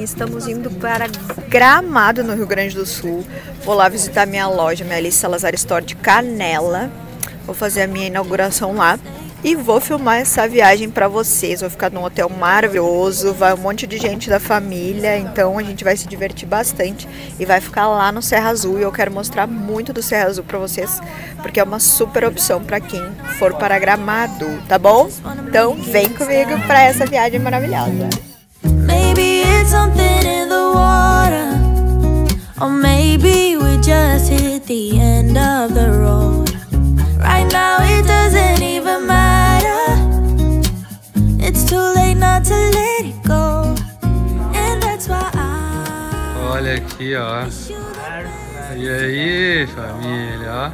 estamos indo para Gramado, no Rio Grande do Sul. Vou lá visitar minha loja, minha Alice Salazar Store de Canela. Vou fazer a minha inauguração lá e vou filmar essa viagem para vocês. Vou ficar num hotel maravilhoso, vai um monte de gente da família, então a gente vai se divertir bastante e vai ficar lá no Serra Azul. E eu quero mostrar muito do Serra Azul para vocês, porque é uma super opção para quem for para Gramado, tá bom? Então vem comigo para essa viagem maravilhosa. Maybe it's something in the water, or maybe we just hit the end of the road. Right now it doesn't even matter. It's too late not to let it go. And that's why Olha aqui, ó. E aí, família, ó.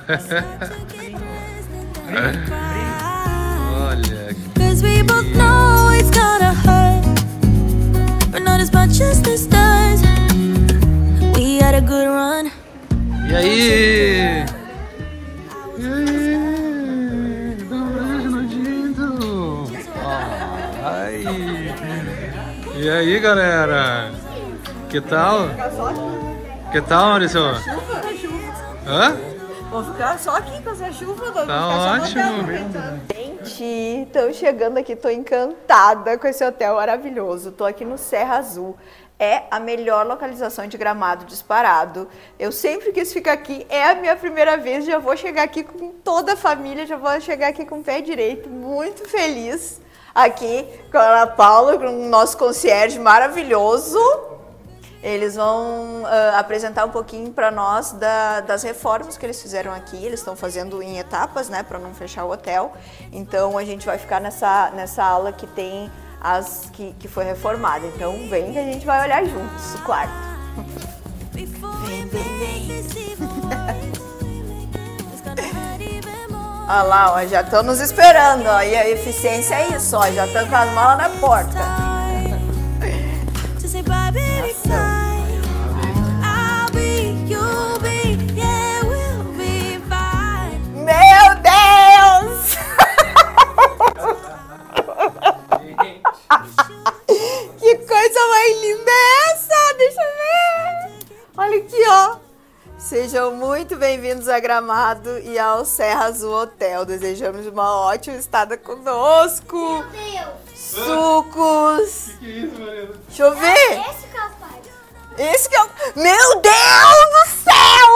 Olha aqui. 'Cause we both know it's gonna hurt, but not as much as this does. We had a good run. E aí? Dá um beijo no Dindo. Ai. E aí, galera? Que tal? Que tal, Maurício? Hã? Vou ficar só aqui com essa chuva. Tá ótimo. Gente, tô chegando aqui, tô encantada com esse hotel maravilhoso. Tô aqui no Serra Azul. É a melhor localização de Gramado disparado. Eu sempre quis ficar aqui, é a minha primeira vez, já vou chegar aqui com toda a família, já vou chegar aqui com o pé direito, muito feliz aqui com a Ana Paula, com o nosso concierge maravilhoso. Eles vão apresentar um pouquinho para nós das reformas que eles fizeram aqui. Eles estão fazendo em etapas, né, para não fechar o hotel. Então a gente vai ficar nessa aula que tem as que foi reformada. Então vem que a gente vai olhar juntos o quarto. Vem. Olha lá, ó, já estão nos esperando, ó, e a eficiência é isso, ó, já estão com as malas na porta. Meu Deus! Que coisa mais linda é essa? Deixa eu ver. Olha aqui, ó. Sejam muito bem-vindos a Gramado e ao Serra Azul Hotel. Desejamos uma ótima estada conosco. Meu Deus! Sucos. Que é isso, Mariana? Deixa eu ver. Esse que é o pai. Esse que é o... Meu Deus do céu!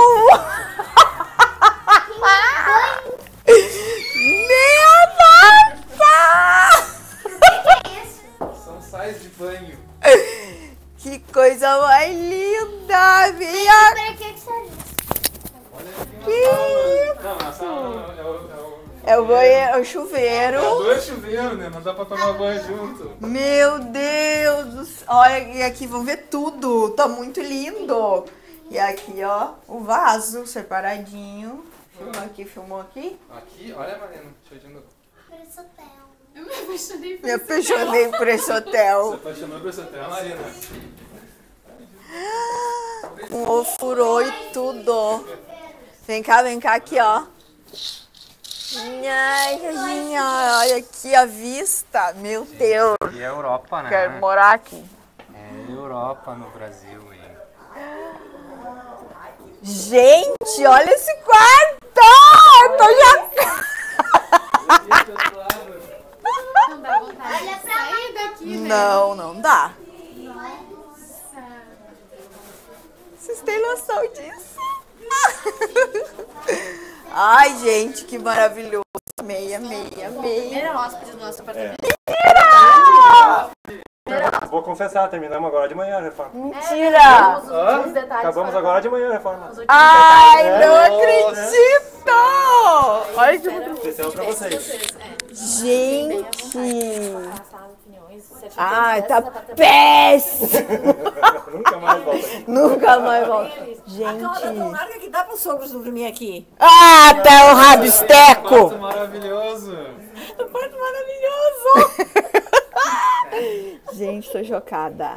Meu nossa! O que é isso? São sais de banho. Que coisa mais linda! Vem Para que serve? Que isso? Não, na sala É o banheiro, é o é chuveiro. dois chuveiros, né? Não dá pra tomar banho junto. Meu Deus do céu! Olha, e aqui vão ver tudo. Tá muito lindo. E aqui, ó, o vaso separadinho. Filmou aqui. Aqui, olha, Mariana. Deixa eu de novo. Por esse hotel. Me apaixonei por esse hotel. Você apaixonou por esse hotel, Mariana? Um ofurô e tudo. Vem cá, aqui, ó. Ai, Reginha, olha aqui a vista. Meu Deus. E é Europa, né? Quero morar aqui. É Europa no Brasil, hein? Gente, olha esse quarto! Eu tô já... Não dá vontade de sair daqui, né? Não dá. Vocês têm noção disso? Ai, gente, que maravilhoso. Amei. Primeira hóspede do nosso apartamento. Vou confessar, terminamos agora de manhã a reforma. Mentira! Os detalhes. Acabamos agora de manhã a reforma. Ai, não acredito! Olha que bonito. Especial pra vocês. Gente! Passar opiniões, Ai, tá péssimo! Nunca mais volta. Nunca mais volto. Gente! Larga que dá para os sogros dormir aqui. Ah, tá o rabisteco! Quarto maravilhoso. Um quarto maravilhoso! Gente, tô chocada.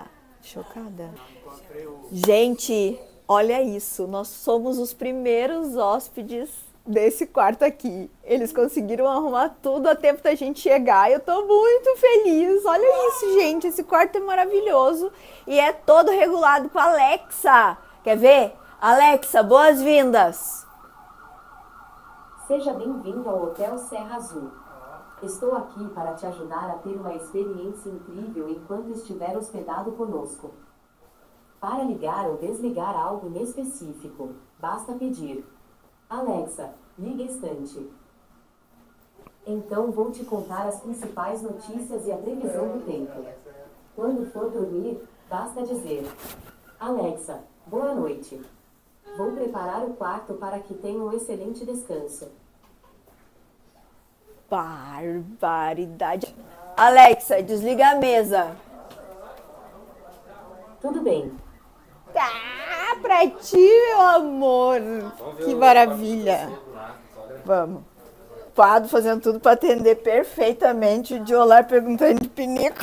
Gente, olha isso. Nós somos os primeiros hóspedes desse quarto aqui. Eles conseguiram arrumar tudo a tempo da gente chegar. Eu tô muito feliz. Olha isso, gente. Esse quarto é maravilhoso e é todo regulado com a Alexa. Quer ver? Alexa, boas-vindas. Seja bem-vindo ao Hotel Serra Azul. Estou aqui para te ajudar a ter uma experiência incrível enquanto estiver hospedado conosco. Para ligar ou desligar algo em específico, basta pedir: Alexa, liga estante. Então vou te contar as principais notícias e a previsão do tempo. Quando for dormir, basta dizer: Alexa, boa noite. Vou preparar o quarto para que tenha um excelente descanso. Barbaridade. Alexa, desliga a mesa. Tudo bem. Tá pra ti, meu amor. Que maravilha. Vamos. Pado fazendo tudo para atender perfeitamente. O Diolar perguntando de pinico.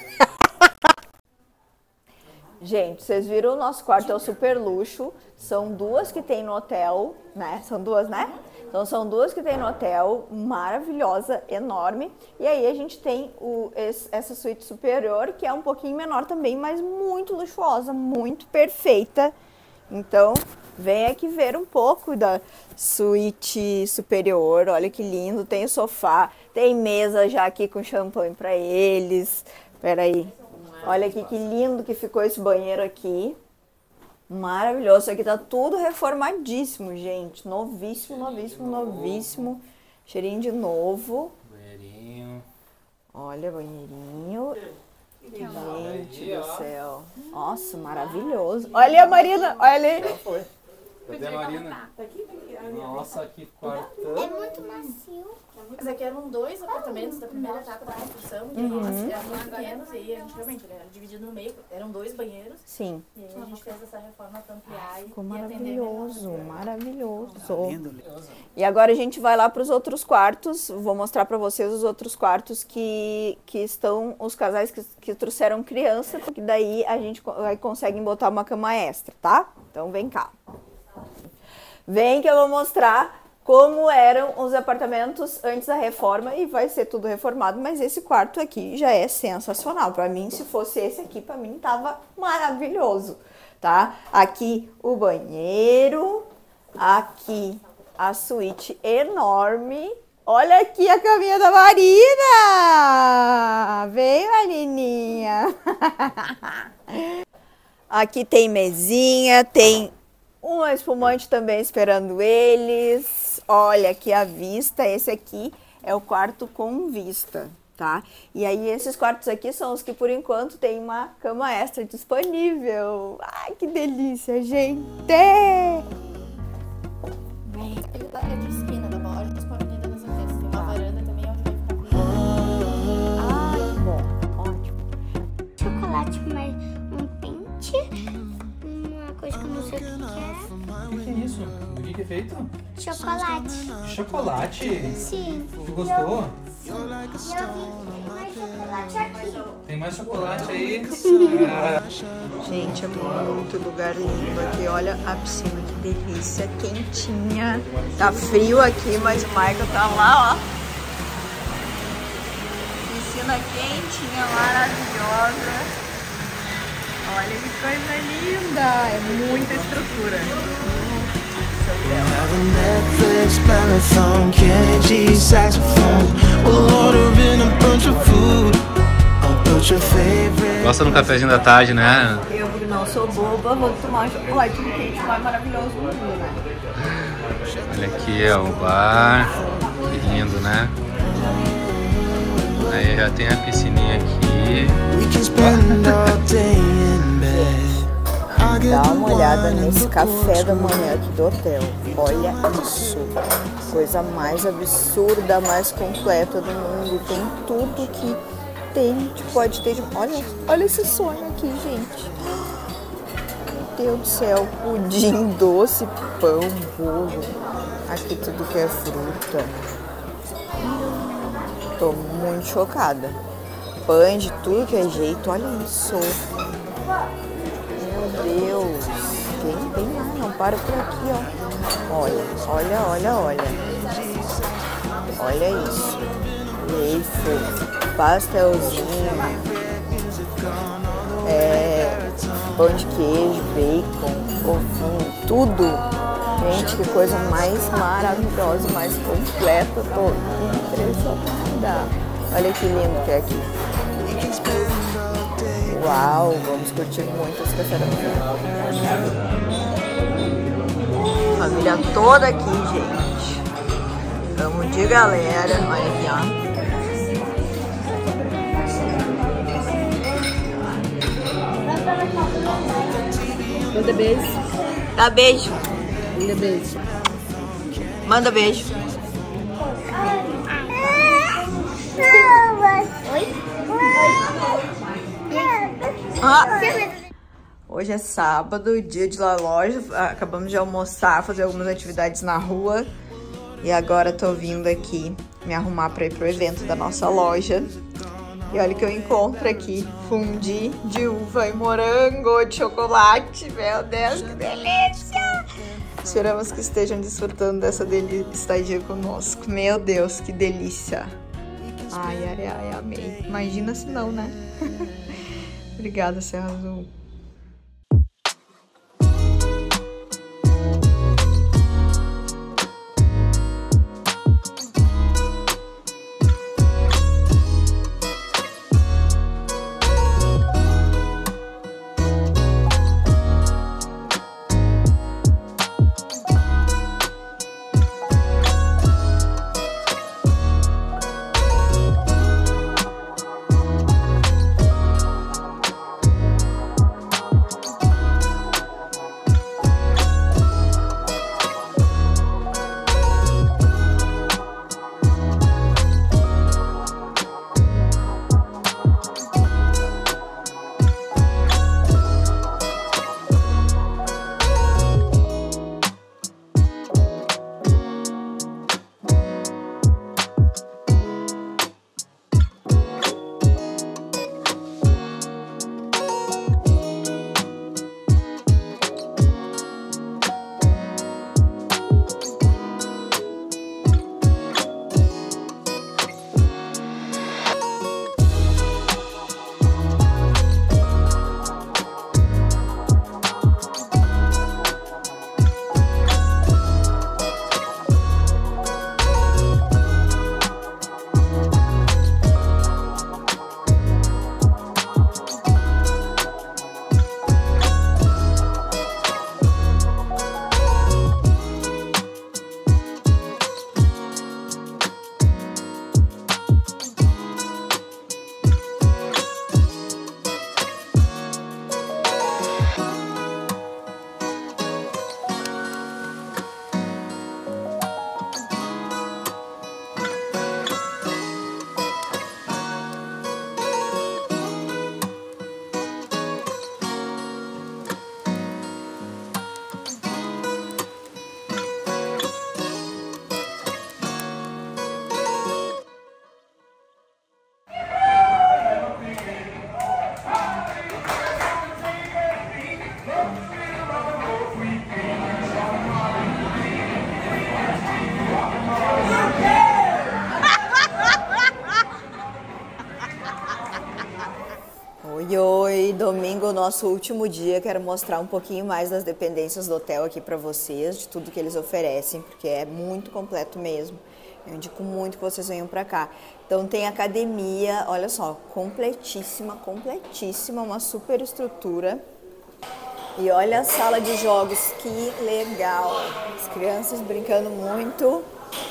Gente, vocês viram o nosso quarto é o super luxo. São duas que tem no hotel, né? São duas, né? Então são duas que tem no hotel, maravilhosa, enorme. E aí a gente tem essa suíte superior, que é um pouquinho menor também, mas muito luxuosa, muito perfeita. Então, vem aqui ver um pouco da suíte superior. Olha que lindo, tem sofá, tem mesa já aqui com champanhe para eles. Peraí, olha aqui que lindo que ficou esse banheiro aqui. Maravilhoso, isso aqui tá tudo reformadíssimo, gente. Novíssimo, novíssimo, novíssimo. Cheirinho de novo. Banheirinho. Olha, banheirinho. Gente do céu. Nossa, maravilhoso. Olha a Marina, olha ali. Cadê a Marina? Nossa, que quarto. É muito macio. Mas aqui eram 2 apartamentos da primeira etapa da construção, e aí eles eram muito pequenos, e aí a gente realmente era dividido no meio, eram 2 banheiros. Sim. E aí a gente fez essa reforma para ampliar e Ficou atender maravilhoso, melhor. maravilhoso. E agora a gente vai lá para os outros quartos. Vou mostrar para vocês os outros quartos que estão os casais que trouxeram criança, porque daí a gente consegue botar uma cama extra, tá? Então vem cá. Vem que eu vou mostrar como eram os apartamentos antes da reforma e vai ser tudo reformado, mas esse quarto aqui já é sensacional. Para mim, se fosse esse aqui, para mim tava maravilhoso, tá? Aqui o banheiro, aqui a suíte enorme. Olha aqui a caminha da Marina! Vem, Marininha! Aqui tem mesinha, tem uma espumante também esperando eles. Olha aqui a vista. Esse aqui é o quarto com vista, tá? E aí esses quartos aqui são os que por enquanto tem uma cama extra disponível. Ai, que delícia, gente! Ele tá de esquina da loja, vocês podem entender nas certezas. Tem uma varanda também onde vai ficar. Ai, que bom, ótimo. Chocolate, mas um pente. Uma coisa que eu não sei o que O que é isso? Do que é feito? é. Chocolate. Chocolate? Sim. Tu gostou? E eu vi mais chocolate aqui. Tem mais chocolate aí? Gente, é muito lugar lindo aqui. Olha a piscina, que delícia, quentinha. Tá frio aqui, mas o Michael tá lá, ó. Piscina quentinha, maravilhosa. Olha que coisa linda. É muita estrutura. Netflix, marathon, Kennedy, saxophone. We'll order in a bunch of food. I'll put your favorite. Gosta no cafezinho da tarde, né? Eu não sou boba, vou tomar um chocolate quente mais maravilhoso do mundo, né? Olha aqui, ó, o bar. Que lindo, né? Aí já tem a piscininha aqui. We can spend all day in bed. Dá uma olhada nesse café da manhã aqui do hotel. Olha isso. Coisa mais absurda, mais completa do mundo. Tem tudo que pode ter. Olha esse sonho aqui, gente. Meu Deus do céu. Pudim, doce, pão, bolo. Aqui tudo que é fruta. Tô muito chocada. Pães de tudo que é jeito. Olha isso. Meu Deus. Vem lá, não para por aqui, ó. Olha. Olha isso. Leifo, pastelzinho, pão de queijo, bacon, ovinho, tudo. Gente, que coisa mais maravilhosa, mais completa. Tô impressionada. Olha que lindo que é aqui. Uau, vamos curtir muito esse café da manhã. Família toda aqui, gente. Vamos de galera. Olha aqui, ó. Manda beijo. Dá beijo. Manda beijo. Manda beijo. Hoje é sábado, dia de loja. Acabamos de almoçar, fazer algumas atividades na rua. E agora tô vindo aqui me arrumar para ir pro evento da nossa loja. E olha o que eu encontro aqui. Fundi de uva e morango de chocolate. Meu Deus, que delícia! Esperamos que estejam desfrutando dessa estadia conosco. Meu Deus, que delícia! Ai, amei. Imagina se não, né? Obrigada, Serra Azul. Oi, domingo, nosso último dia. Quero mostrar um pouquinho mais das dependências do hotel aqui para vocês, de tudo que eles oferecem, porque é muito completo mesmo. Eu indico muito que vocês venham para cá. Então tem academia, olha só, completíssima, uma super estrutura. E olha a sala de jogos, que legal. As crianças brincando muito.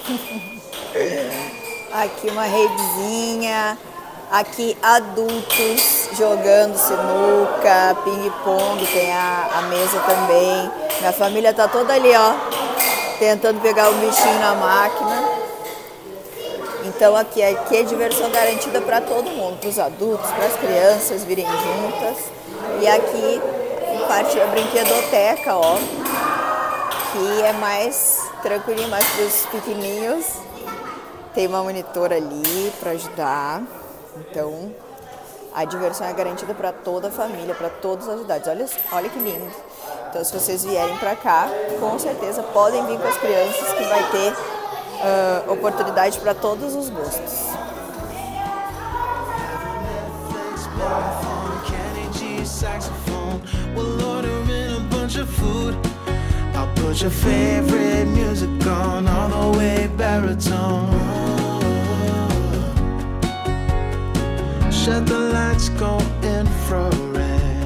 Aqui uma redezinha. Aqui adultos jogando sinuca, ping-pong, tem a mesa também. Minha família tá toda ali, ó, tentando pegar o bichinho na máquina. Então aqui é diversão garantida para todo mundo, para os adultos, para as crianças virem juntas. E aqui parte da brinquedoteca, ó, que é mais tranquilinho, mais para os pequenininhos. Tem uma monitora ali para ajudar. Então, a diversão é garantida para toda a família, para todas as idades. Olha que lindo. Então, se vocês vierem pra cá, com certeza podem vir com as crianças, que vai ter oportunidade para todos os gostos. I'll put your favorite music on all the way baritone. Shut the lights, go infrared.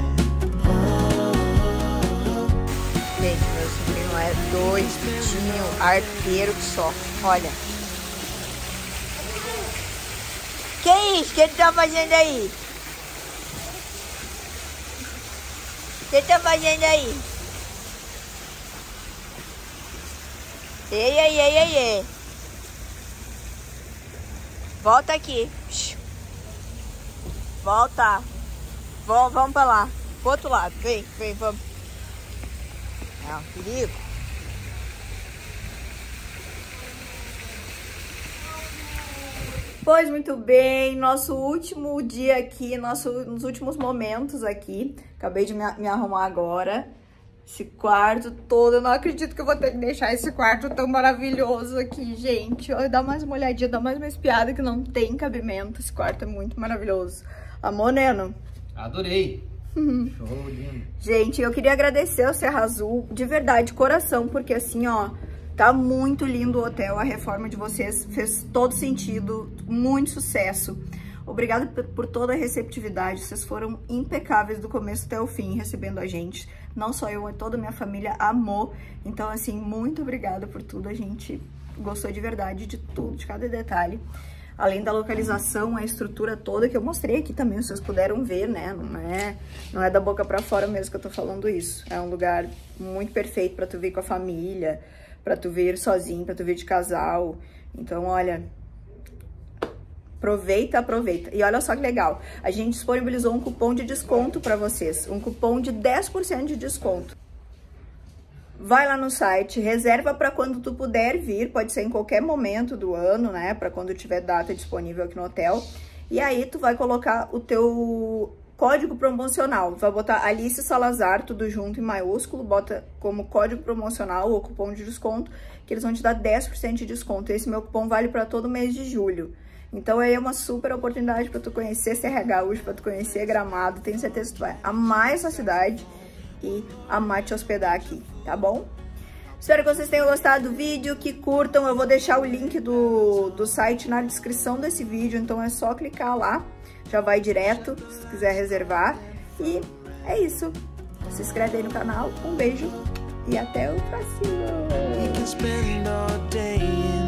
Gente, meu sobrinho é doidinho, arteiro que só. Olha. Que isso? O que ele tá fazendo aí? O que ele tá fazendo aí? Ei. Volta aqui. Volta. Vamos pra lá. Pro outro lado. Vem, vamos. É um perigo. Pois muito bem, nosso último dia aqui, nos últimos momentos aqui. Acabei de me arrumar agora. Esse quarto todo, eu não acredito que eu vou ter que deixar esse quarto tão maravilhoso aqui, gente. Olha, dá mais uma olhadinha, dá mais uma espiada que não tem cabimento. Esse quarto é muito maravilhoso. Amor, Neno? Adorei. Show, lindo. Gente, eu queria agradecer ao Serra Azul, de verdade, de coração, porque assim, ó, tá muito lindo o hotel. A reforma de vocês fez todo sentido, muito sucesso. Obrigada por toda a receptividade, vocês foram impecáveis do começo até o fim, recebendo a gente. Não só eu, mas toda a minha família amou. Então, assim, muito obrigada por tudo. A gente gostou de verdade de tudo, de cada detalhe. Além da localização, a estrutura toda que eu mostrei aqui também, vocês puderam ver, né? Não é da boca pra fora mesmo que eu tô falando isso. É um lugar muito perfeito pra tu vir com a família, pra tu vir sozinho, pra tu vir de casal. Então, olha... Aproveita. E olha só que legal, a gente disponibilizou um cupom de desconto para vocês, um cupom de 10% de desconto. Vai lá no site, reserva para quando tu puder vir, pode ser em qualquer momento do ano, né, para quando tiver data disponível aqui no hotel. E aí tu vai colocar o teu código promocional, vai botar Alice Salazar, tudo junto em maiúsculo, bota como código promocional ou cupom de desconto, que eles vão te dar 10% de desconto. Esse meu cupom vale para todo mês de julho. Então aí é uma super oportunidade para tu conhecer Serra Gaúcha, para tu conhecer Gramado. Tenho certeza que tu vai amar essa cidade e amar te hospedar aqui, tá bom? Espero que vocês tenham gostado do vídeo, que curtam. Eu vou deixar o link do site na descrição desse vídeo, então é só clicar lá, já vai direto, se tu quiser reservar. E é isso. Se inscreve aí no canal, um beijo e até o próximo!